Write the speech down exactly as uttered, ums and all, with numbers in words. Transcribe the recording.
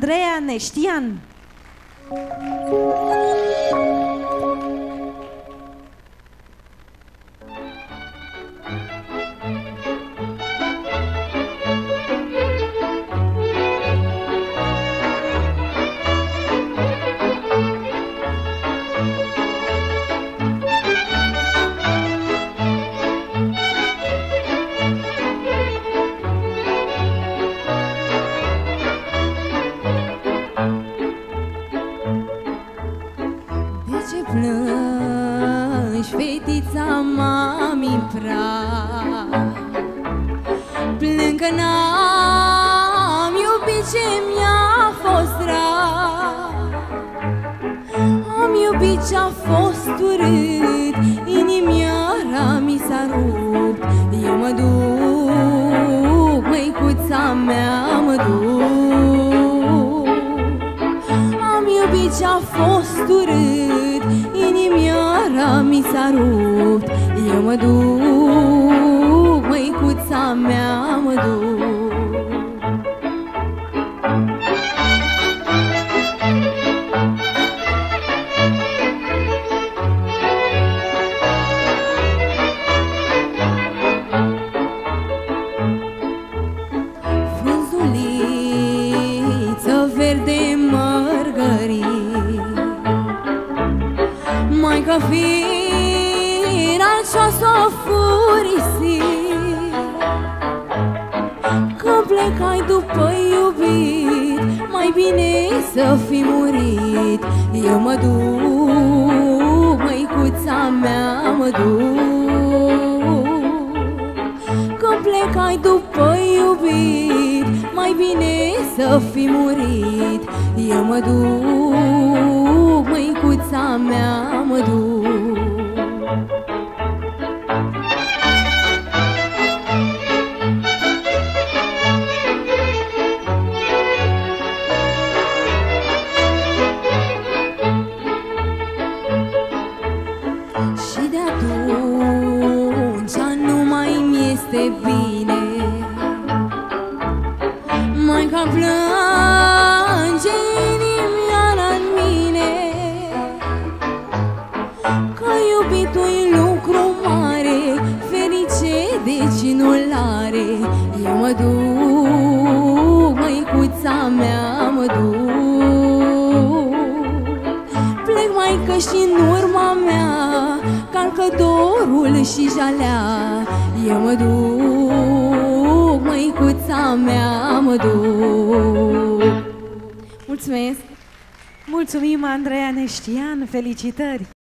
Andreea Neștian. Plângi, fetița mami praf, plâng că n-am iubit ce mi-a fost drag. Am iubit ce-a fost urât, inimioara mi s-a rupt. Eu mă duc, măicuța mea, mă duc. Am iubit ce-a fost urât, inimioara mi s-a rupt. Eu mă duc, măicuța mea, mă duc. Frunzuliță verde mărgărit, Maica firea ce-o s-o furisit, că plecai după iubit, mai bine să fi murit. Eu mă duc, măicuța mea, mă duc, că plecai după iubit, mai bine să fi murit. Eu mă duc, măicuța mea, mă duc. Și de atunci nu mai mi-este bine, Maica plânge inimioara-n mine, că iubitul-i lucru mare, ferice deci nu-l are. Eu mă duc, măicuța mea, mă duc, plec, maică, și-n urma mea calcă dorul și jalea. Eu mă duc, măicuța mea, mă duc. Mulțumesc! Mulțumim, Andreea Neștian, felicitări!